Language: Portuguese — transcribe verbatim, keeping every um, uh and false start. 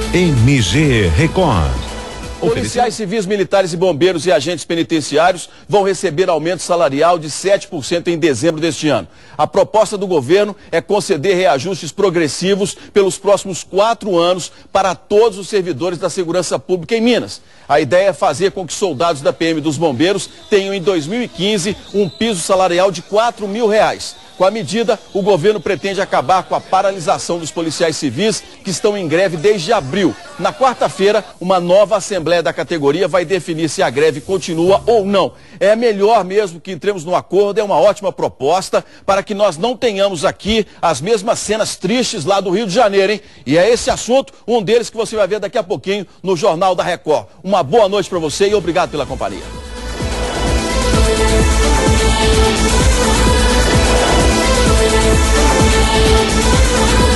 M G Record. Policiais civis, militares e bombeiros e agentes penitenciários vão receber aumento salarial de sete por cento em dezembro deste ano. A proposta do governo é conceder reajustes progressivos pelos próximos quatro anos para todos os servidores da segurança pública em Minas. A ideia é fazer com que soldados da P M dos bombeiros tenham em dois mil e quinze um piso salarial de quatro mil reais. Com a medida, o governo pretende acabar com a paralisação dos policiais civis que estão em greve desde abril. Na quarta-feira, uma nova assembleia da categoria vai definir se a greve continua ou não. É melhor mesmo que entremos no acordo, é uma ótima proposta para que nós não tenhamos aqui as mesmas cenas tristes lá do Rio de Janeiro, hein? E é esse assunto, um deles que você vai ver daqui a pouquinho no Jornal da Record. Uma boa noite para você e obrigado pela companhia. We'll be right back.